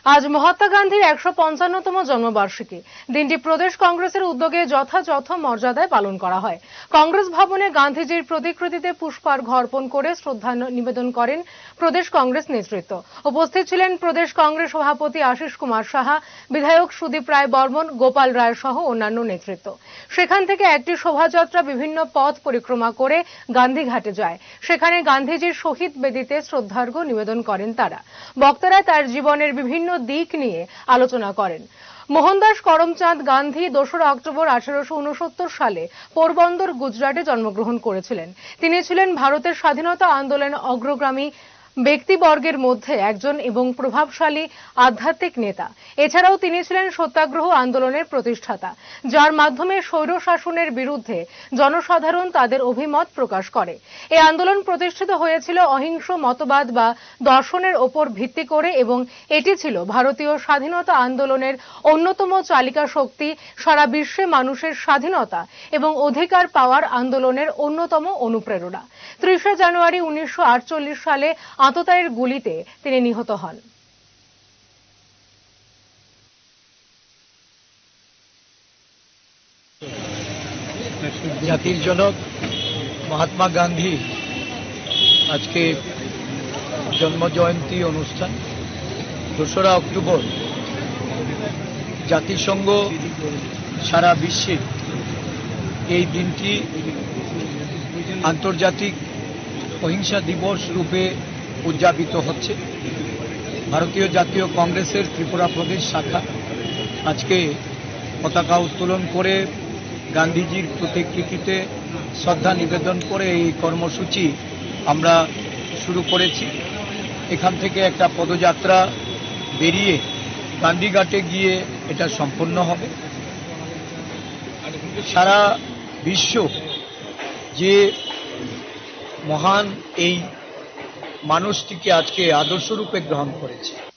আজ মহাত্মা গান্ধীর ১৫৫তম জন্মবার্ষিকী। দিনটি প্রদেশ কংগ্রেসের উদ্যোগে যথাযথ মর্যাদায় পালন করা হয়। কংগ্রেস ভবনে গান্ধীজির প্রতিকৃতিতে পুষ্পার্ঘ্য অর্পণ করে শ্রদ্ধা নিবেদন করেন প্রদেশ কংগ্রেস নেতৃত্ব। উপস্থিত ছিলেন প্রদেশ কংগ্রেস সভাপতি আশিস কুমার সাহা, বিধায়ক সুদীপ রায় বর্মন, গোপাল রায় সহ অন্যান্য নেতৃত্ব। সেখান থেকে একটি শোভাযাত্রা বিভিন্ন পথ পরিক্রমা করে গান্ধীঘাটে যায়। সেখানে গান্ধীজির শহীদ বেদিতে শ্রদ্ধার্ঘ্য নিবেদন করেন তারা। বক্তারা তার জীবনের বিভিন্ন দিক নিয়ে আলোচনা করেন। মোহনদাস করমচাঁদ গান্ধী ২রা অক্টোবর ১৮৬৯ সালে পোরবন্দর, গুজরাটে জন্মগ্রহণ করেছিলেন। তিনি ছিলেন ভারতের স্বাধীনতা আন্দোলনে অগ্রগামী ব্যক্তিবর্গের মধ্যে একজন এবং প্রভাবশালী আধ্যাত্মিক নেতা। এছাড়াও তিনি ছিলেন সত্যাগ্রহ আন্দোলনের প্রতিষ্ঠাতা, যার মাধ্যমে স্বৈর শাসনের বিরুদ্ধে জনসাধারণ তাদের অভিমত প্রকাশ করে। এই আন্দোলন প্রতিষ্ঠিত হয়েছিল অহিংস মতবাদ বা দর্শনের ওপর ভিত্তি করে এবং এটি ছিল ভারতীয় স্বাধীনতা আন্দোলনের অন্যতম চালিকা শক্তি, সারা বিশ্বে মানুষের স্বাধীনতা এবং অধিকার পাওয়ার আন্দোলনের অন্যতম অনুপ্রেরণা। ৩০ জানুয়ারি ১৯৪৮ সালে আততায়ীর গুলিতে তিনি নিহত হন। জাতির জনক মহাত্মা গান্ধী আজকে জন্মজয়ন্তী অনুষ্ঠান ২রা অক্টোবর জাতিসংঘ সারা বিশ্বে এই দিনটি আন্তর্জাতিক অহিংসা দিবস রূপে উদযাপিত হচ্ছে। ভারতীয় জাতীয় কংগ্রেসের ত্রিপুরা প্রদেশ শাখা আজকে পতাকা উত্তোলন করে গান্ধীজির প্রতিকৃতিতে শ্রদ্ধা নিবেদন করে এই কর্মসূচি আমরা শুরু করেছি। এখান থেকে একটা পদযাত্রা বেরিয়ে গান্ধীঘাটে গিয়ে এটা সম্পন্ন হবে। সারা বিশ্ব যে মহান এই মানুষটিকে আজকে আদর্শরূপে গ্রহণ করেছে,